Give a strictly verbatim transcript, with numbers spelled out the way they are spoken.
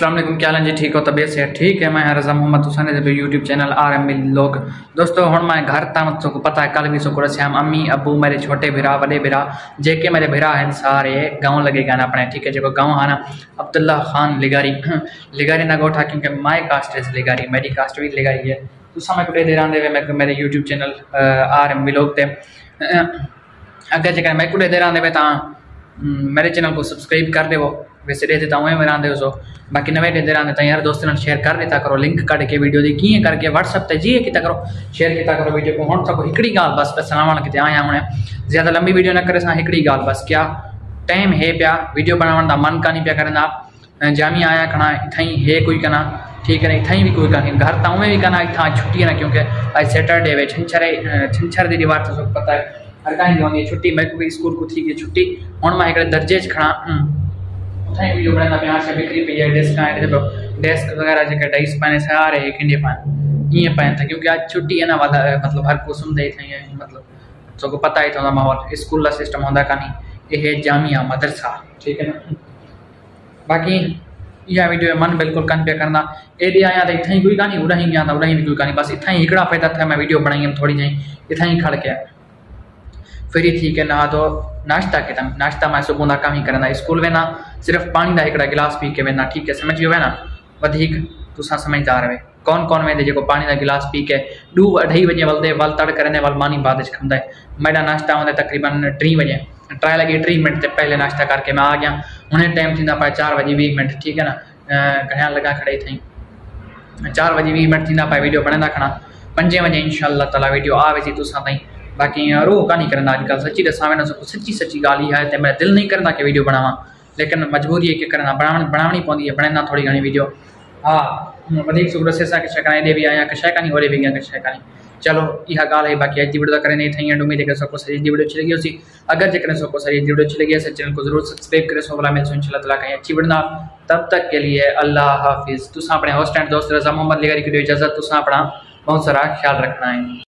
अस्सलाम वालेकुम, क्या हाल जी? ठीक हो? तबीयत से ठीक है। मैं Raza Mohammad Hussain YouTube channel R M लोग। दोस्तों हुण मैं घर तक सबको पता है कल भी सबको रस्याम अम्मी अबू मेरे छोटे भिरा वॾे भिरा जेके मेरे भिरा हैं सारे गाँव लगे गए अपने, ठीक है। जो गाँव है ना अब्दुल्ला खान लिगारी लिगारी ना गोठा, क्योंकि माई कास्ट इज लिगारी, मेरी कास्ट भी लिगारी है। तो समय कुछ देर आंदे मैं मेरे यूट्यूब चैनल आर एम लोग थे अगर जगह मैं कुछ देर आंदे में ता मेरे चैनल को सब्सक्राइब कर देवो। वैसे दे देता हूँ मैं आंदे हो, बाकी नवे डेर आंदे तो यार दोस्तों शेयर कर देता करो, लिंक कट के वीडियो दी किए करके व्हाट्सएप ते जी किता करो, शेयर किता करो वीडियो को। हम तक हिकड़ी गाल बस सलाम किते आया हमने ज़्यादा लंबी वीडियो ना करे सा हिकड़ी गाल बस, क्या टाइम है पिया वीडियो बनावन दा मन का नहीं पिया करना। जामी आया खना इथाई है कोई कना, ठीक है ना, इथाई भी कोई का घर ताऊ में भी कना इथा छुट्टी है ना, क्योंकि आज सैटरडे वे छंछर छंछर दी दीवार तो सब पता है हर कहीं होनी छुट्टी। मैं भी स्कूल को थी कि छुट्टी हुण मैं एक दर्जे खड़ा उठाई वीडियो बनाना पे से बिक्री पे डेस्क आए डेस्क वगैरह जो डाइस पाने सारे किंडे पान ये पाए था, क्योंकि आज छुट्टी है ना वाला मतलब हर को सुन दे थे, मतलब सबको पता ही था माहौल स्कूल का सिस्टम होता का नहीं, ये जामिया मदरसा, ठीक है ना। बाकी यह वीडियो मन बिल्कुल कन पे करना एडे आया तो इतना ही कोई कहानी उड़ा ही गया था, उड़ा ही भी कोई कहानी, बस इतना ही हिकड़ा पैदा था। मैं वीडियो बनाई थोड़ी जी इतना ही खड़ के फिर ठीक है ना तो नाश्ता के तम नाश्ता मैं सुबह का काम ही करना, स्कूल वेना सिर्फ पानी का एक गिलास पी के वेना, ठीक है, समझियो वे ना वधिक तुसा समझदार वे कौन कौन वेंदे जो पानी का गिलास पी के दो अढ़ाई बजे वलदे वल तड़ करने वाल मानी बाद खंदा है। मेरा नाश्ता होंगे तकरीबन टी बजे ट्राई लगी टी मिनट से पहले नाश्ता करके मैं आ गया, उन्हें टाइम थी पाए चार बजे बीस मिनट, ठीक है ना। घड़िया लगा खड़े थी चार बजे बीस मिनट थी पाए वीडियो बने खड़ा पंजे बजे इंशाअल्लाह ताला वीडियो आवे सी तुसा ताई। बाकी रो का नहीं करना अजकल सच्ची दसा मैं सबको सच्ची सच्ची गाली है तो मेरा दिल नहीं करता कि वीडियो बनावा, लेकिन मजबूरी है कि करना बनाव बनावनी पौंदी है, बनाना थोड़ी घनी वीडियो। हाँ वधिक सुग्र से कि शकाने दे भी आया कि शय नहीं हो भी गया कि शय नहीं। चलो यह गाल है, बाकी अज वीडियो करें नहीं थी उम्मीद है कि सबको सही वीडियो अच्छी लगी उसी अगर जैसे सबको सही वीडियो अच्छी लगी है चैनल को जरूर सब्सक्राइब करें। सो वाला मिल इंशाल्लाह ताला कहीं अच्छी बढ़ना, तब तक के लिए अल्लाह हाफिज़। तुसा अपने होस्ट एंड दोस्त रज़ा मोहम्मद लिगारी की इजाज़त, तुसा अपना बहुत सारा ख्याल रखना है।